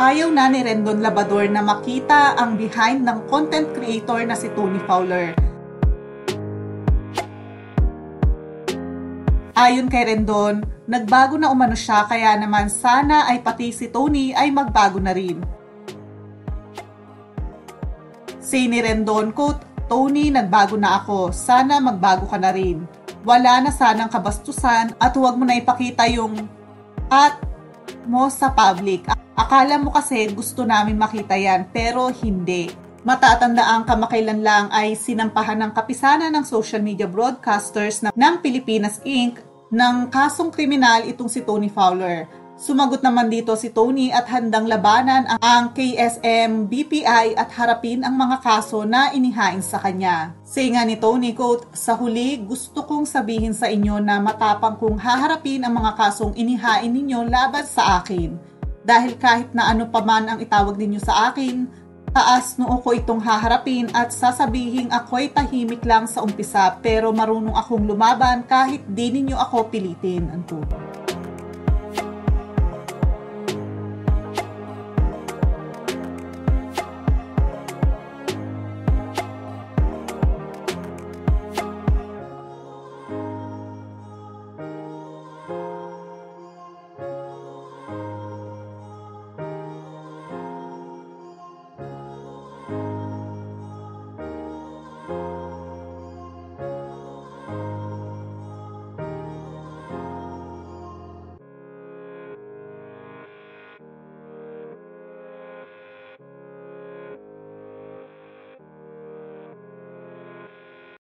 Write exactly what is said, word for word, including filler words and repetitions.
Ayaw na ni Rendon Labrador na makita ang behind ng content creator na si Tony Fowler. Ayon kay Rendon, nagbago na umano siya kaya naman sana ay pati si Tony ay magbago na rin. Say ni Rendon, quote, "Tony, nagbago na ako. Sana magbago ka na rin. Wala na sanang kabastusan at huwag mo na ipakita yung at mo sa public. Akala mo kasi gusto namin makita yan, pero hindi." Matatandaan kamakailan lang ay sinampahan ng kapisanan ng social media broadcasters ng Pilipinas Incorporated ng kasong kriminal itong si Tony Fowler. Sumagot naman dito si Tony at handang labanan ang K S M B P I at harapin ang mga kaso na inihain sa kanya. Say nga ni Tony, quote, "Sa huli, gusto kong sabihin sa inyo na matapang kong haharapin ang mga kasong inihain ninyo laban sa akin. Dahil kahit na ano pa man ang itawag ninyo sa akin, taas noo ko itong haharapin at sasabihin ako'y tahimik lang sa umpisa pero marunong akong lumaban kahit di ninyo ako pilitin." Unquote.